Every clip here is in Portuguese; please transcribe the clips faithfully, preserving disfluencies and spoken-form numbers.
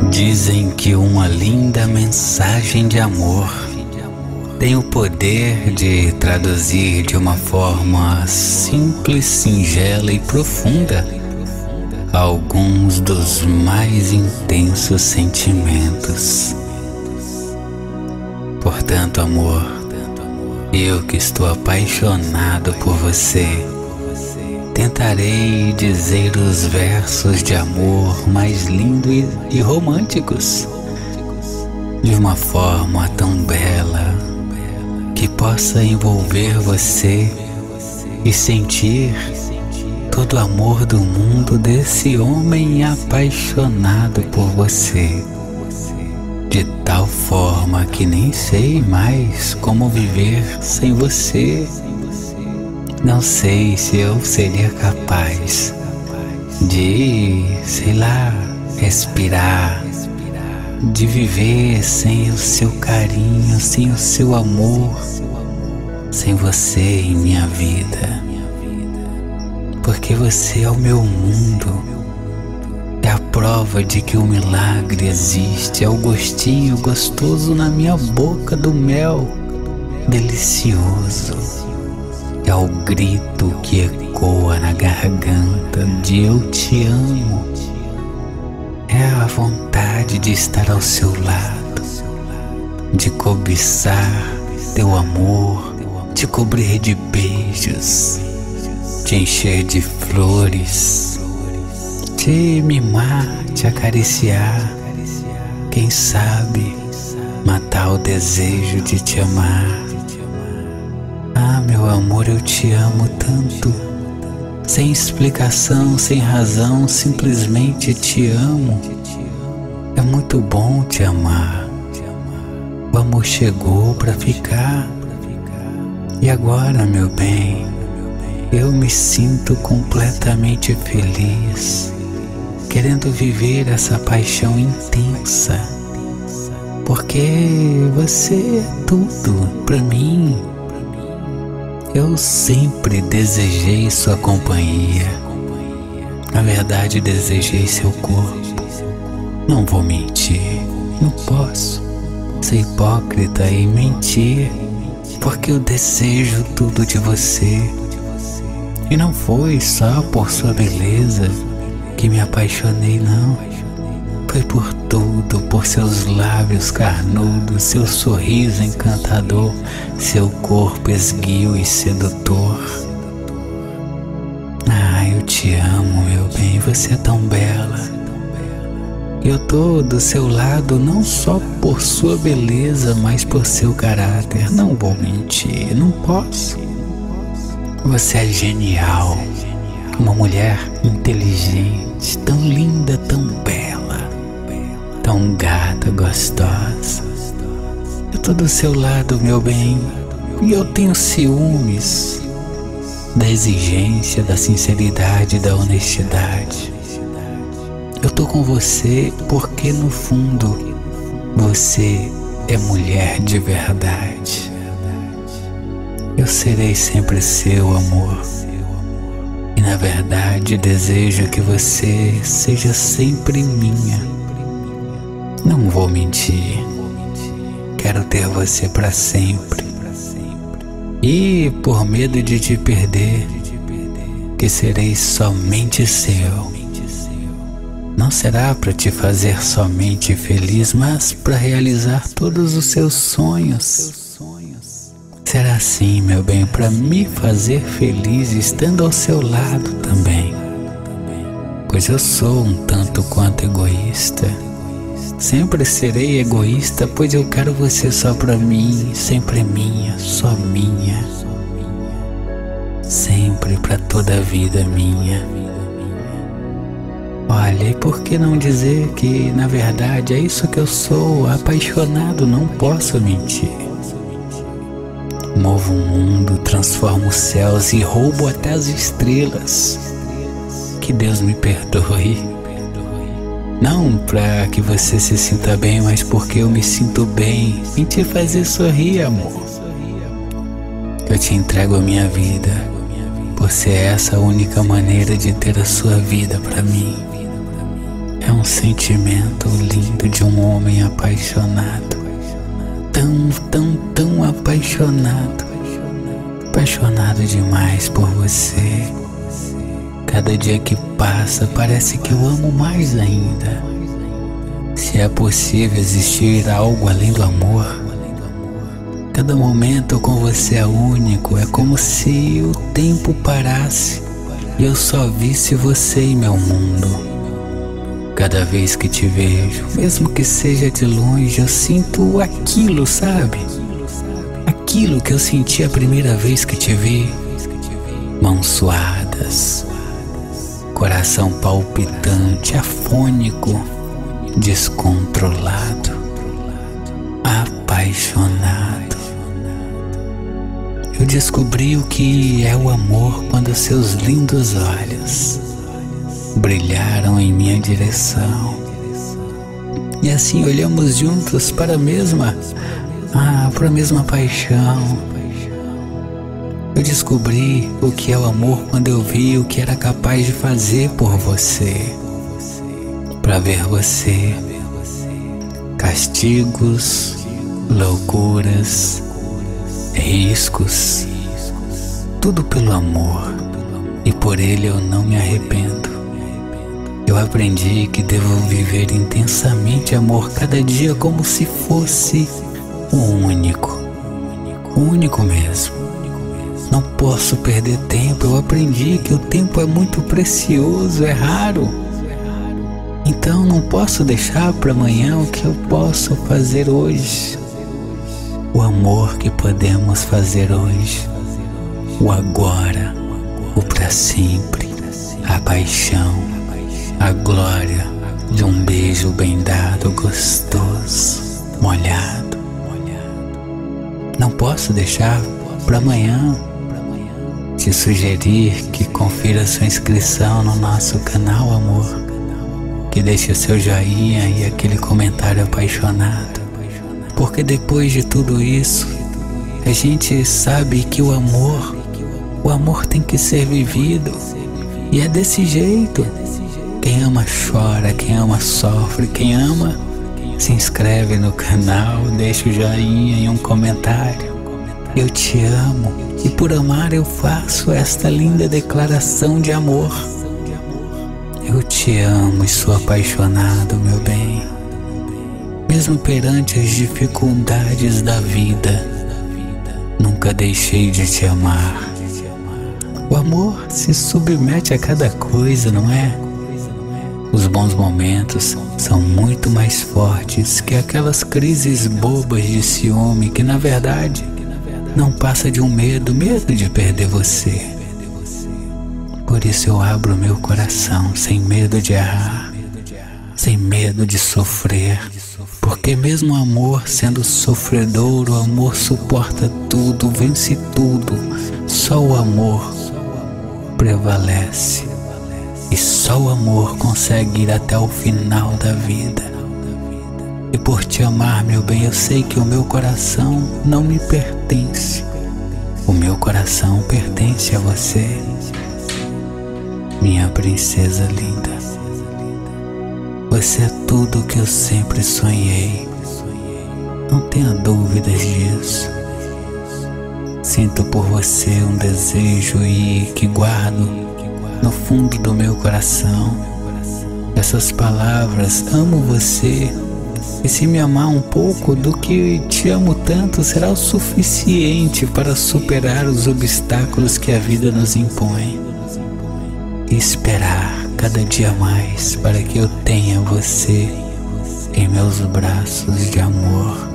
Dizem que uma linda mensagem de amor tem o poder de traduzir de uma forma simples, singela e profunda alguns dos mais intensos sentimentos. Portanto, amor, eu que estou apaixonado por você, tentarei dizer os versos de amor mais lindos e românticos de uma forma tão bela que possa envolver você e sentir todo o amor do mundo desse homem apaixonado por você, de tal forma que nem sei mais como viver sem você. Não sei se eu seria capaz de, sei lá, respirar, de viver sem o seu carinho, sem o seu amor, sem você em minha vida. Porque você é o meu mundo, é a prova de que o milagre existe, é o gostinho gostoso na minha boca do mel delicioso. É o grito que ecoa na garganta de eu te amo. É a vontade de estar ao seu lado, de cobiçar teu amor, te cobrir de beijos, te encher de flores, te mimar, te acariciar, quem sabe matar o desejo de te amar. Ah, meu amor, eu te amo tanto, sem explicação, sem razão, simplesmente te amo. É muito bom te amar. O amor chegou para ficar. E agora, meu bem, eu me sinto completamente feliz, querendo viver essa paixão intensa, porque você é tudo para mim. Eu sempre desejei sua companhia. Na verdade, desejei seu corpo. Não vou mentir, não posso ser hipócrita e mentir, porque eu desejo tudo de você. E não foi só por sua beleza que me apaixonei, não. Foi por tudo, por seus lábios carnudos, seu sorriso encantador, seu corpo esguio e sedutor. Ah, eu te amo, meu bem, você é tão bela. Eu tô do seu lado não só por sua beleza, mas por seu caráter. Não vou mentir, não posso. Você é genial, uma mulher inteligente, tão linda, tão bela, tão gata, gostosa. Eu tô do seu lado, meu bem, e eu tenho ciúmes da exigência, da sinceridade, da honestidade. Eu tô com você porque no fundo você é mulher de verdade. Eu serei sempre seu, amor. E na verdade desejo que você seja sempre minha. Não vou mentir. Quero ter você para sempre. E por medo de te perder, que serei somente seu. Não será para te fazer somente feliz, mas para realizar todos os seus sonhos. Será assim, meu bem, para me fazer feliz estando ao seu lado também. Pois eu sou um tanto quanto egoísta. Sempre serei egoísta, pois eu quero você só para mim, sempre minha, só minha. Sempre para toda a vida minha. Olha, e por que não dizer que na verdade é isso que eu sou, apaixonado, não posso mentir. Movo o mundo, transformo os céus e roubo até as estrelas. Que Deus me perdoe. Não para que você se sinta bem, mas porque eu me sinto bem em te fazer sorrir, amor. Eu te entrego a minha vida, por ser essa a única maneira de ter a sua vida para mim. é um sentimento lindo de um homem apaixonado. Tão, tão, tão apaixonado. Apaixonado demais por você. Cada dia que passa parece que eu amo mais ainda. Se é possível existir algo além do amor, cada momento com você é único. É como se o tempo parasse e eu só visse você em meu mundo. Cada vez que te vejo, mesmo que seja de longe, eu sinto aquilo, sabe? Aquilo que eu senti a primeira vez que te vi. Mãos suadas, coração palpitante, afônico, descontrolado, apaixonado. Eu descobri o que é o amor quando seus lindos olhos brilharam em minha direção. E assim olhamos juntos para a mesma, ah, para a mesma paixão. Eu descobri o que é o amor quando eu vi o que era capaz de fazer por você. Para ver você, castigos, loucuras, riscos, tudo pelo amor, e por ele eu não me arrependo. Eu aprendi que devo viver intensamente amor cada dia como se fosse o único, o único mesmo. Não posso perder tempo. Eu aprendi que o tempo é muito precioso, é raro. Então não posso deixar para amanhã o que eu posso fazer hoje. O amor que podemos fazer hoje, o agora, o para sempre, a paixão, a glória de um beijo bem dado, gostoso, molhado. Não posso deixar para amanhã. Te sugerir que confira sua inscrição no nosso canal, amor. Que deixe o seu joinha e aquele comentário apaixonado. Porque depois de tudo isso, a gente sabe que o amor, o amor tem que ser vivido. E é desse jeito. Quem ama chora, quem ama sofre, quem ama se inscreve no canal, deixa o joinha e um comentário. Eu te amo e por amar eu faço esta linda declaração de amor. Eu te amo e sou apaixonado, meu bem. Mesmo perante as dificuldades da vida, nunca deixei de te amar. O amor se submete a cada coisa, não é? Os bons momentos são muito mais fortes que aquelas crises bobas de ciúme que, na verdade, não passa de um medo, medo de perder você. Por isso eu abro meu coração sem medo de errar, sem medo de sofrer, porque mesmo o amor sendo sofredor, o amor suporta tudo, vence tudo. Só o amor prevalece e só o amor consegue ir até o final da vida. E por te amar, meu bem, eu sei que o meu coração não me pertence. O meu coração pertence a você, minha princesa linda. Você é tudo o que eu sempre sonhei. Não tenha dúvidas disso. Sinto por você um desejo e que guardo no fundo do meu coração. Essas palavras, amo você. E se me amar um pouco do que te amo tanto, será o suficiente para superar os obstáculos que a vida nos impõe. E esperar cada dia mais para que eu tenha você em meus braços de amor.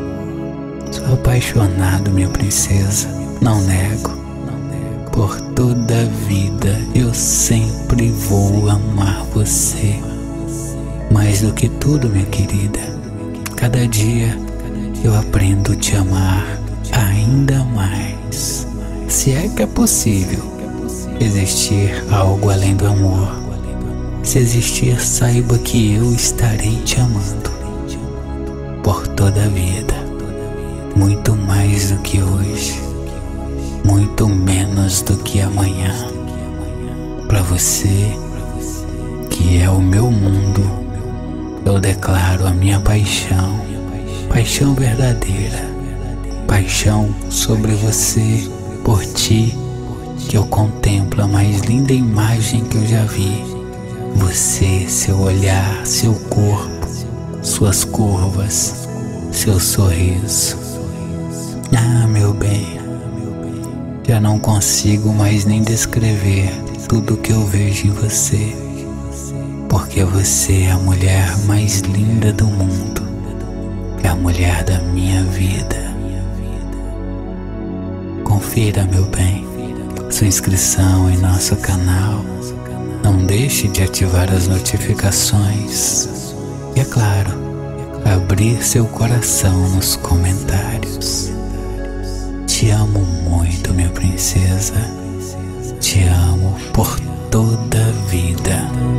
Sou apaixonado, minha princesa, não nego. Por toda a vida eu sempre vou amar você. Mais do que tudo, minha querida, cada dia eu aprendo a te amar ainda mais. Se é que é possível existir algo além do amor. Se existir, saiba que eu estarei te amando por toda a vida. Muito mais do que hoje, muito menos do que amanhã. Para você que é o meu mundo, eu declaro a minha paixão, paixão verdadeira, paixão sobre você, por ti, que eu contemplo a mais linda imagem que eu já vi. Você, seu olhar, seu corpo, suas curvas, seu sorriso. Ah, meu bem, já não consigo mais nem descrever tudo que eu vejo em você, porque você é a mulher mais linda do mundo, é a mulher da minha vida. Confira, meu bem, sua inscrição em nosso canal. Não deixe de ativar as notificações. E é claro, abrir seu coração nos comentários. Te amo muito, minha princesa. Te amo por toda a vida.